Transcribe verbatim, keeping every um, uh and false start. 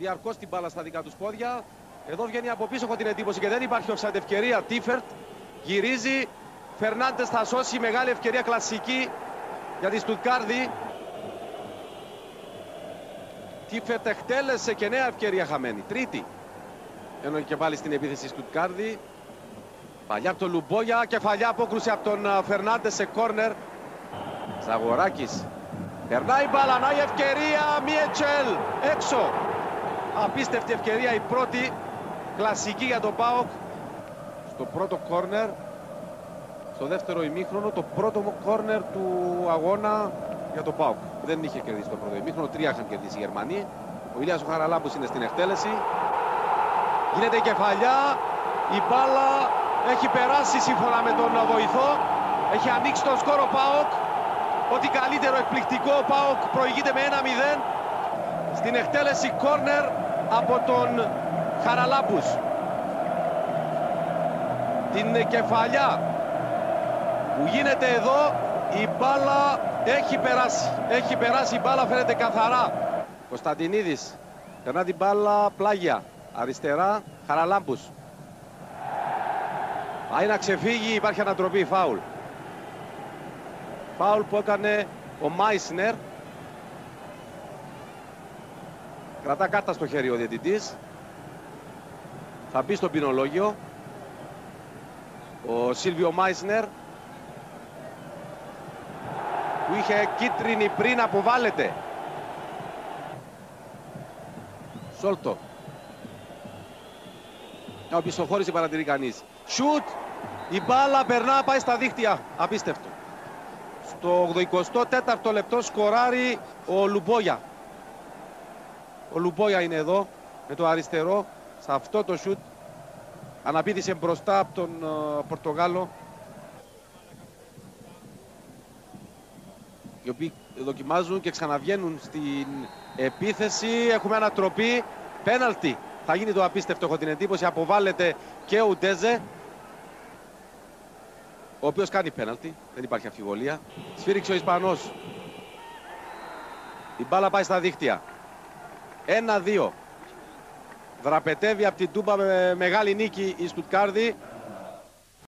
διαρκώς την μπάλα στα δικά τους πόδια. Εδώ βγαίνει από πίσω, έχω την εντύπωση, και δεν υπάρχει offside ευκαιρία. Τίφερτ γυρίζει. Φερνάντες θα σώσει, μεγάλη ευκαιρία κλασική για τη Στουτγκάρδη. Τίφερτ εκτέλεσε και νέα ευκαιρία χαμένη. Τρίτη. Ενώ και πάλι στην επίθεση Στουτγκάρδη. Παλιά από τον Λουμπόγια, κεφαλιά απόκρουση από τον Φερνάντες σε κόρνερ. Ζαγοράκης. Περνάει μπάλα, να η ευκαιρία, Μίετσελ, έξω. Απίστευτη ευκαιρία, η πρώτη κλασική για τον ΠΑΟΚ. Στο πρώτο κόρνερ, στο δεύτερο ημίχρονο, το πρώτο κόρνερ του αγώνα για τον ΠΑΟΚ. Δεν είχε κερδίσει το πρώτο ημίχρονο, τρία είχαν κερδίσει οι Γερμανοί. Ο Ηλίας ο Χαραλάμπους είναι στην εκτέλεση. Γίνεται η κεφαλιά, η μπάλα έχει περάσει σύμφωνα με τον βοηθό. Έχει ανοίξει τον σκόρο ΠΑΟΚ. Ό,τι καλύτερο, εκπληκτικό. Ο ΠΑΟΚ προηγείται με ένα μηδέν. Στην εκτέλεση κόρνερ από τον Χαραλάμπους. Την κεφαλιά που γίνεται εδώ, η μπάλα έχει περάσει. Έχει περάσει η μπάλα, φαίνεται καθαρά. Κωνσταντινίδης περνά την μπάλα, πλάγια. Αριστερά, Χαραλάμπους. Πάει να ξεφύγει, υπάρχει ανατροπή, φάουλ. Φάουλ που έκανε ο Μάισνερ. Κρατά κάρτα στο χέρι ο διαιτητής. Θα μπει στο ποινολόγιο ο Σίλβιο Μάισνερ, που είχε κίτρινη πριν, αποβάλλεται. Σόλτο. Να οπισθοχώρηση παρατηρεί κανείς. Σουτ. Η μπάλα περνά, πάει στα δίχτυα. Απίστευτο. Στο ογδοηκοστό τέταρτο λεπτό σκοράρει ο Λουμπόγια. Ο Λουμπόγια είναι εδώ με το αριστερό. Σε αυτό το σουτ αναπήδησε μπροστά από τον uh, Πορτογάλο, οι οποίοι δοκιμάζουν και ξαναβγαίνουν στην επίθεση. Έχουμε ανατροπή, πέναλτι. Θα γίνει το απίστευτο, έχω την εντύπωση. Αποβάλλεται και ο Ουντέζε, ο οποίος κάνει πέναλτι, δεν υπάρχει αμφιβολία. Σφύριξε ο Ισπανός. Η μπάλα πάει στα δίχτυα. ένα δύο. Δραπετεύει από την Τούμπα με μεγάλη νίκη η Στουτγκάρδη.